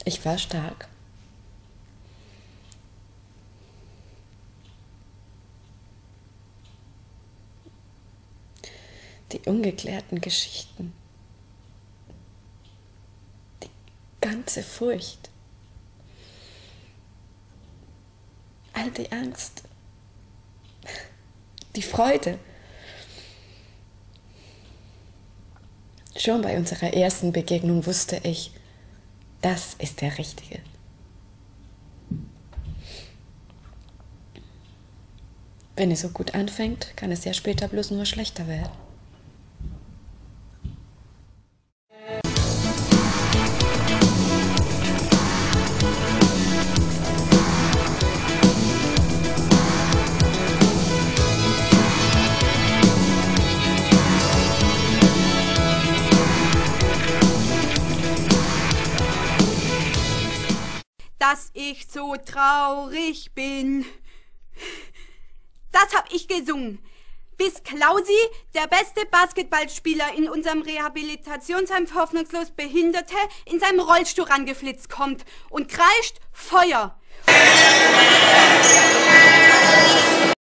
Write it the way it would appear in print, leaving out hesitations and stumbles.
Ich war stark. Die ungeklärten Geschichten, die ganze Furcht, all die Angst, die Freude. Schon bei unserer ersten Begegnung wusste ich, das ist der Richtige. Wenn es so gut anfängt, kann es ja später bloß nur schlechter werden. Dass ich so traurig bin. Das hab ich gesungen. Bis Klausi, der beste Basketballspieler in unserem Rehabilitationsheim für hoffnungslos Behinderte, in seinem Rollstuhl rangeflitzt kommt und kreischt Feuer.